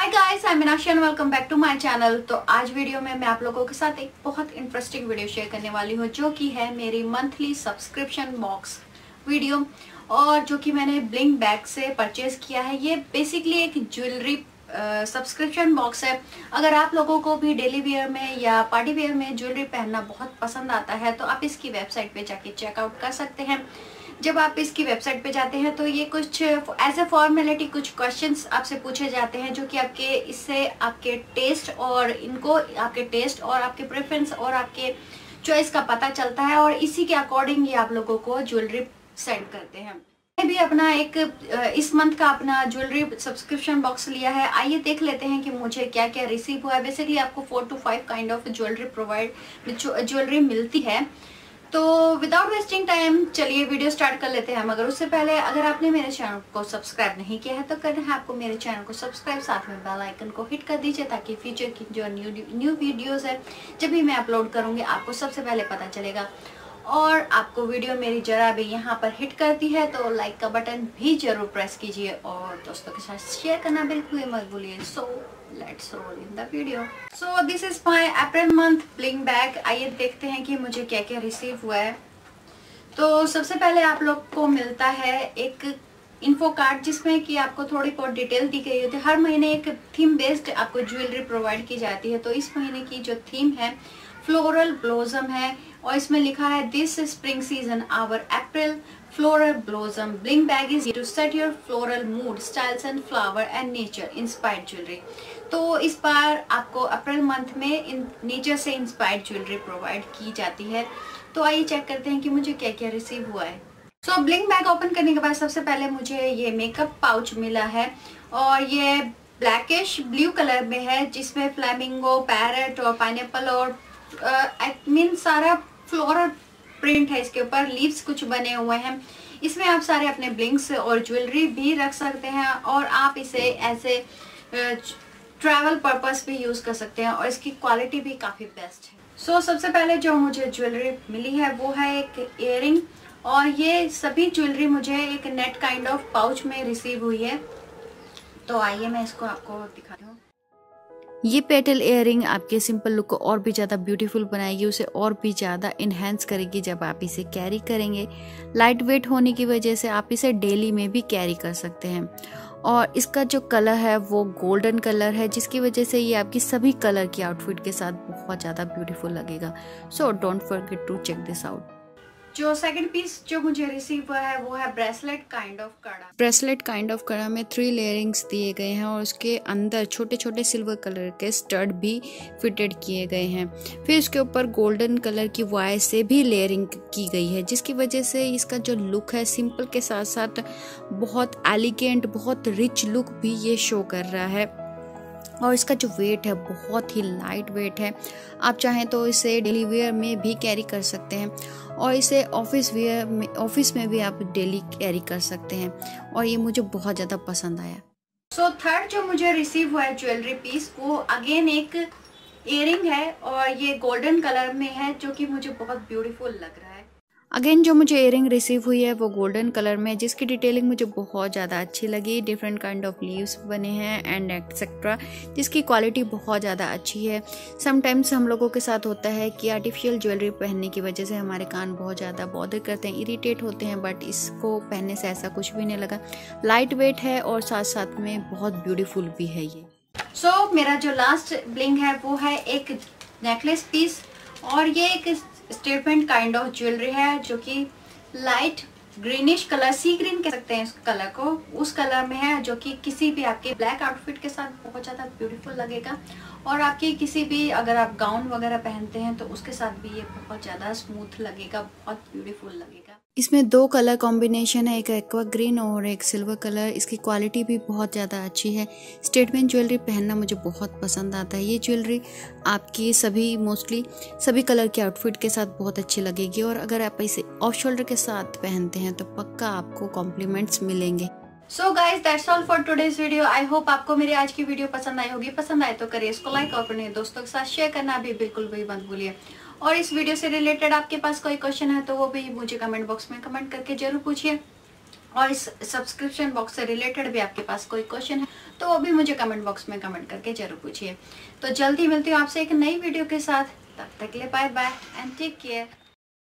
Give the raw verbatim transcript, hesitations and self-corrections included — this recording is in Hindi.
Hi guys, I am Meenakshi and welcome back to my channel. तो आज वीडियो में मैं आप लोगों के साथ एक बहुत इंटरेस्टिंग वीडियो शेयर करने वाली हूँ, जो कि है मेरी मंथली सब्सक्रिप्शन बॉक्स वीडियो, और जो कि मैंने ब्लिंग बैग से परचेज किया है। ये बेसिकली एक ज्वेलरी सब्सक्रिप्शन बॉक्स है। अगर आप लोगों को भी डेली वेयर में या पार्टी वेयर में ज्वेलरी पहनना बहुत पसंद आता है तो आप इसकी वेबसाइट पे जाके चेकआउट कर सकते हैं। जब आप इसकी वेबसाइट पे जाते हैं तो ये कुछ एज ए फॉर्मेलिटी कुछ क्वेश्चंस आपसे पूछे जाते हैं, जो कि आपके इससे आपके टेस्ट और इनको आपके टेस्ट और आपके प्रेफरेंस और आपके चॉइस का पता चलता है, और इसी के अकॉर्डिंग ये आप लोगों को ज्वेलरी सेंड करते हैं। मैंने भी अपना एक इस मंथ का अपना ज्वेलरी सब्सक्रिप्शन बॉक्स लिया है। आइए देख लेते हैं कि मुझे क्या क्या रिसीव हुआ है। बेसिकली आपको four to five kind of jewellery provide jewellery मिलती है। तो विदाउट वेस्टिंग टाइम चलिए वीडियो स्टार्ट कर लेते हैं। मगर उससे पहले अगर आपने मेरे चैनल को सब्सक्राइब नहीं किया है तो करना है आपको मेरे चैनल को सब्सक्राइब, साथ में बेल आइकन को हिट कर दीजिए, ताकि फ्यूचर की जो न्यू न्यू वीडियोस है जब भी मैं अपलोड करूंगी आपको सबसे पहले पता चलेगा। और आपको वीडियो मेरी जरा भी यहाँ पर हिट करती है तो लाइक का बटन भी जरूर प्रेस कीजिए और दोस्तों के साथ शेयर करना बिल्कुल मत भूलिए। So let's roll in the video. So this is my April month bling bag. आइए देखते हैं कि मुझे क्या क्या रिसीव हुआ है। तो सबसे पहले आप लोग को मिलता है एक इन्फो कार्ड, जिसमें कि आपको थोड़ी बहुत डिटेल दी गई होती है। हर महीने एक थीम बेस्ड आपको ज्वेलरी प्रोवाइड की जाती है। तो इस महीने की जो थीम है फ्लोरल ब्लॉसम है, और इसमें लिखा है this spring season our April floral blossom bling bag is to set your floral mood styles and flower and nature inspired jewellery. तो इस बार आपको अप्रैल मंथ में इन नेचर से इंस्पायर्ड ज्वेलरी प्रोवाइड की जाती है। तो आइए चेक करते हैं कि मुझे क्या क्या रिसीव हुआ है। So so, bling bag open करने के बाद सबसे पहले मुझे ये मेकअप पाउच मिला है, और ये ब्लैकिश ब्लू कलर में है, जिसमें फ्लैमिंगो, पैरेट और पाइनएप्पल और आई uh, मीन सारा फ्लोरल प्रिंट है। इसके ऊपर लीव्स कुछ बने हुए हैं। इसमें आप सारे अपने ब्लिंक्स और ज्वेलरी भी रख सकते हैं, और आप इसे ऐसे ट्रैवल पर्पस भी यूज कर सकते हैं, और इसकी क्वालिटी भी काफी बेस्ट है। सो so, सबसे पहले जो मुझे ज्वेलरी मिली है वो है एक इयररिंग, और ये सभी ज्वेलरी मुझे एक नेट काइंड ऑफ पाउच में रिसीव हुई है। तो आइए मैं इसको आपको दिखाती हूँ। ये पेटल इयररिंग आपके सिंपल लुक को और भी ज़्यादा ब्यूटीफुल बनाएगी, उसे और भी ज़्यादा इन्हेंस करेगी जब आप इसे कैरी करेंगे। लाइट वेट होने की वजह से आप इसे डेली में भी कैरी कर सकते हैं, और इसका जो कलर है वो गोल्डन कलर है, जिसकी वजह से ये आपकी सभी कलर की आउटफिट के साथ बहुत ज़्यादा ब्यूटीफुल लगेगा। So don't forget to check this out. जो सेकंड पीस जो मुझे रिसीव हुआ है वो है ब्रेसलेट काइंड ऑफ कड़ा। ब्रेसलेट काइंड ऑफ कड़ा में थ्री लेयरिंग्स दिए गए हैं, और उसके अंदर छोटे छोटे सिल्वर कलर के स्टड भी फिटेड किए गए हैं। फिर उसके ऊपर गोल्डन कलर की वायर से भी लेयरिंग की गई है, जिसकी वजह से इसका जो लुक है सिंपल के साथ साथ बहुत एलिगेंट, बहुत रिच लुक भी ये शो कर रहा है। और इसका जो वेट है बहुत ही लाइट वेट है। आप चाहें तो इसे डेली वेयर में भी कैरी कर सकते हैं, और इसे ऑफिस वेयर में ऑफिस में भी आप डेली कैरी कर सकते हैं, और ये मुझे बहुत ज़्यादा पसंद आया। सो so, थर्ड जो मुझे रिसीव हुआ है ज्वेलरी पीस वो अगेन एक इयररिंग है, और ये गोल्डन कलर में है, जो कि मुझे बहुत ब्यूटीफुल लग रहा है। अगेन जो मुझे इयररिंग रिसीव हुई है वो गोल्डन कलर में, जिसकी डिटेलिंग मुझे बहुत ज़्यादा अच्छी लगी। डिफरेंट काइंड ऑफ लीव्स बने हैं एंड एक्सेट्रा, जिसकी क्वालिटी बहुत ज़्यादा अच्छी है। समटाइम्स हम लोगों के साथ होता है कि आर्टिफिशियल ज्वेलरी पहनने की वजह से हमारे कान बहुत ज़्यादा बॉदर करते हैं, इरिटेट होते हैं, बट इसको पहनने से ऐसा कुछ भी नहीं लगा। लाइट वेट है और साथ साथ में बहुत ब्यूटीफुल भी है ये। सो so, मेरा जो लास्ट ब्लिंग है वो है एक नेकलेस पीस, और ये एक स्टेटमेंट काइंड ऑफ ज्वेलरी है, जो कि light greenish colour, sea green कह सकते हैं इस कलर को, उस कलर में है, जो कि किसी भी आपके ब्लैक आउटफिट के साथ बहुत ज़्यादा ब्यूटीफुल लगेगा, और आपकी किसी भी अगर आप गाउन वगैरह पहनते हैं तो उसके साथ भी ये बहुत ज़्यादा स्मूथ लगेगा, बहुत ब्यूटीफुल लगेगा। इसमें दो कलर कॉम्बिनेशन है, एक एक्वा ग्रीन और एक सिल्वर कलर। इसकी क्वालिटी भी बहुत ज़्यादा अच्छी है। स्टेटमेंट ज्वेलरी पहनना मुझे बहुत पसंद आता है। ये ज्वेलरी आपकी सभी मोस्टली सभी कलर के आउटफिट के साथ बहुत अच्छी लगेगी, और अगर आप इसे ऑफ शोल्डर के साथ पहनते हैं तो पक्का आपको कॉम्प्लीमेंट्स मिलेंगे। So guys that's all for today's video. I hope आपको मेरी आज की वीडियो पसंद आई होगी। पसंद आए तो करिए इसको लाइक, और अपने दोस्तों के साथ शेयर करना भी बिल्कुल भी मत भूलिए। और इस वीडियो से रिलेटेड आपके पास कोई क्वेश्चन है तो वो भी मुझे कमेंट बॉक्स में कमेंट करके जरूर पूछिए। और इस सब्सक्रिप्शन बॉक्स से रिलेटेड भी आपके पास कोई क्वेश्चन है तो वो भी मुझे कमेंट बॉक्स में कमेंट करके जरूर पूछिए। तो जल्दी मिलती हूँ आपसे एक नई वीडियो के साथ, तब तक के लिए bye bye and take care.